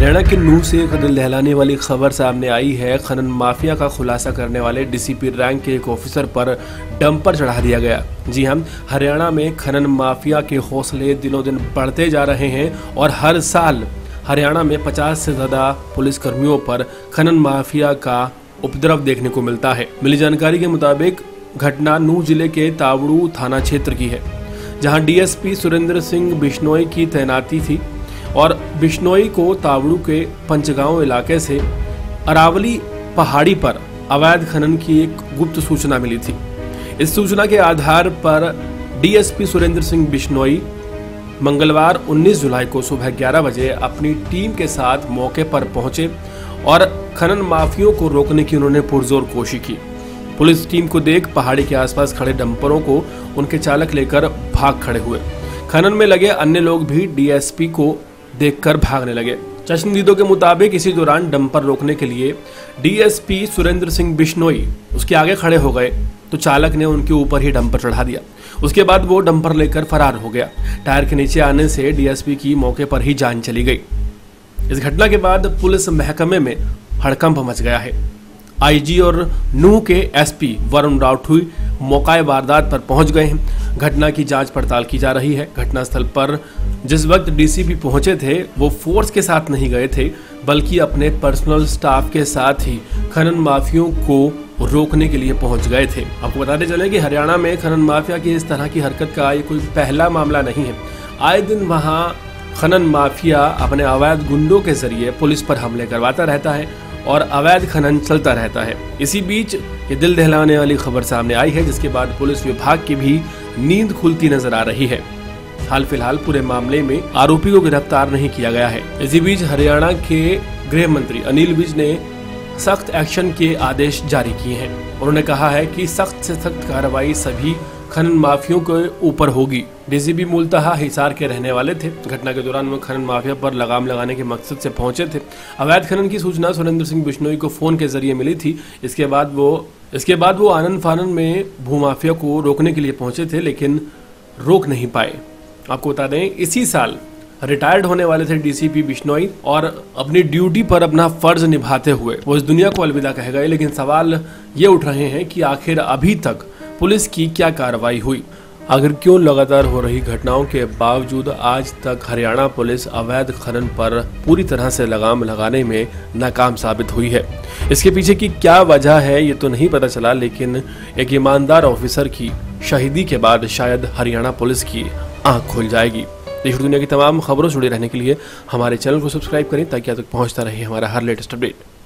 हरियाणा के नूह से एक दिल दहलाने वाली खबर सामने आई है। खनन माफिया का खुलासा करने वाले डीसीपी रैंक के एक ऑफिसर पर डंपर चढ़ा दिया गया। जी हां, हरियाणा में खनन माफिया के हौसले दिनों दिन बढ़ते जा रहे हैं और हर साल हरियाणा में 50 से ज्यादा पुलिसकर्मियों पर खनन माफिया का उपद्रव देखने को मिलता है। मिली जानकारी के मुताबिक घटना नूह जिले के तावड़ू थाना क्षेत्र की है, जहां डीएसपी सुरेंद्र सिंह बिश्नोई की तैनाती थी और बिश्नोई को तावड़ू के पंचगांव इलाके से अरावली पहाड़ी पर अवैध खनन की एक गुप्त सूचना मिली थी। इस सूचना के आधार पर डीएसपी सुरेंद्र सिंह बिश्नोई मंगलवार 19 जुलाई को सुबह 11 बजे अपनी टीम के साथ मौके पर पहुंचे और खनन माफियों को रोकने की उन्होंने पुरजोर कोशिश की। पुलिस टीम को देख पहाड़ी के आसपास खड़े डंपरों को उनके चालक लेकर भाग खड़े हुए। खनन में लगे अन्य लोग भी डीएसपी को देखकर भागने लगे। चश्मदीदों के मुताबिक इसी दौरान डंपर रोकने के लिए डीएसपी सुरेंद्र सिंह बिश्नोई उसके आगे खड़े हो गए तो चालक ने उनके ऊपर ही डंपर चढ़ा दिया। उसके बाद वो डंपर लेकर फरार हो गया। टायर के नीचे आने से डीएसपी की मौके पर ही जान चली गई। इस घटना के बाद पुलिस महकमे में हड़कंप मच गया है। आईजी और नूह के एसपी वरुण राठौर मौके वारदात पर पहुंच गए हैं। घटना की जांच पड़ताल की जा रही है। घटनास्थल पर जिस वक्त डीसीपी पहुंचे थे वो फोर्स के साथ नहीं गए थे, बल्कि अपने पर्सनल स्टाफ के साथ ही खनन माफियों को रोकने के लिए पहुंच गए थे। आपको बताते चले कि हरियाणा में खनन माफिया की इस तरह की हरकत का ये कोई पहला मामला नहीं है। आए दिन वहां खनन माफिया अपने अवैध गुंडों के जरिए पुलिस पर हमले करवाता रहता है और अवैध खनन चलता रहता है। इसी बीच ये दिल दहलाने वाली खबर सामने आई है, जिसके बाद पुलिस विभाग की भी नींद खुलती नजर आ रही है। हाल फिलहाल पूरे मामले में आरोपी को गिरफ्तार नहीं किया गया है। इसी बीच हरियाणा के गृह मंत्री अनिल विज ने सख्त एक्शन के आदेश जारी किए हैं। उन्होंने कहा है कि सख्त से सख्त कार्रवाई सभी खनन माफियों के ऊपर होगी। डीसीपी मूलतः हिसार के रहने वाले थे। घटना के दौरान वो खनन माफिया पर लगाम लगाने के मकसद से पहुंचे थे। अवैध खनन की सूचना सुरेंद्र सिंह बिश्नोई को फोन के जरिए मिली थी। इसके बाद वो आनन फानन में भूमाफिया को रोकने के लिए पहुंचे थे, लेकिन रोक नहीं पाए। आपको बता दें, इसी साल रिटायर्ड होने वाले थे डीसीपी बिश्नोई और अपनी ड्यूटी पर अपना फर्ज निभाते हुए वो इस दुनिया को अलविदा कह गए। लेकिन सवाल ये उठ रहे हैं कि आखिर अभी तक पुलिस की क्या कार्रवाई हुई? आखिर क्यों लगातार हो रही घटनाओं के बावजूद आज तक हरियाणा पुलिस अवैध खनन पर पूरी तरह से लगाम लगाने में नाकाम साबित हुई है? इसके पीछे की क्या वजह है ये तो नहीं पता चला, लेकिन एक ईमानदार ऑफिसर की शहीदी के बाद शायद हरियाणा पुलिस की आंख खुल जाएगी। देश दुनिया की तमाम खबरों से जुड़े रहने के लिए हमारे चैनल को सब्सक्राइब करें ताकि आप तक पहुंचता रहे हमारा हर लेटेस्ट अपडेट।